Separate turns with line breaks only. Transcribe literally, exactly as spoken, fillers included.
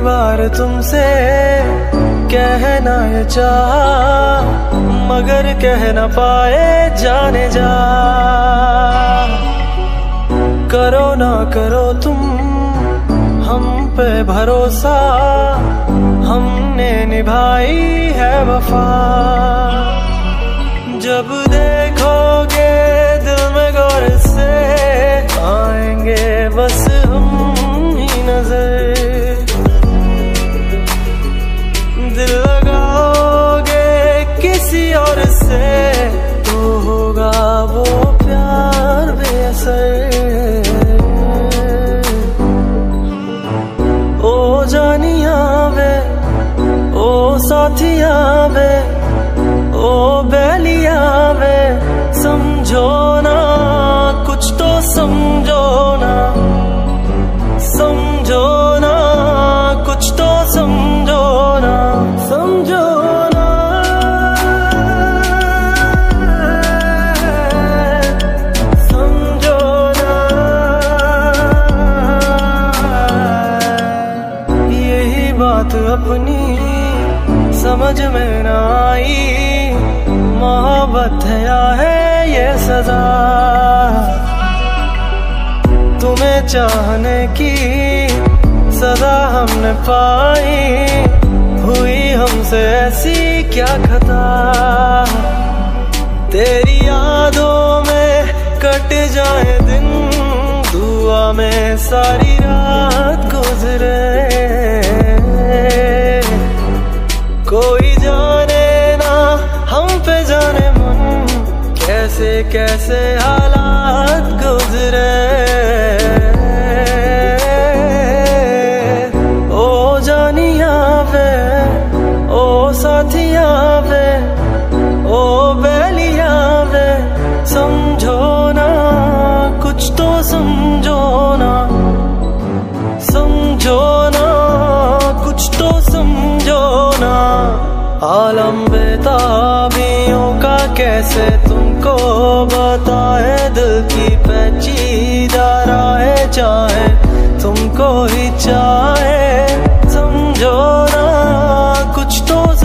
बार तुमसे कहना ये चाहा, मगर कह न पाए जाने जा। करो ना करो तुम हम पे भरोसा, हमने निभाई है वफा। जब देखोगे दिल में गौर से, आएंगे बस हम ही नजर। दिल लगाओगे किसी और से, तो होगा वो प्यार बेअसर। ओ जानिया वे, ओ साथिया वे, ओ बैलिया वे, समझो ना कुछ तो समझो ना, समझो ना कुछ तो समझो ना, समझो ना, समझो ना। यही बात अपनी समझ में ना आई, मोहब्बत है या है ये सजा। तुम्हें चाहने की सजा हमने पाई, हुई हमसे ऐसी क्या खता। तेरी यादों में कट जाए दिन, दुआ में सारी रात गुजरे। कोई जाने ना हम पे जाने मन, कैसे कैसे हालात गुजरे। ओ जानिया वे, ओ साथिया वे, ओ बैलिया वे, समझो ना कुछ तो समझो ना, समझो ना कुछ तो समझो ना। आलम बेताबियों का कैसे तुमको बताए, दिल की पेचीदा राहें चाहे तुमको ही चाहे। समझो ना कुछ तो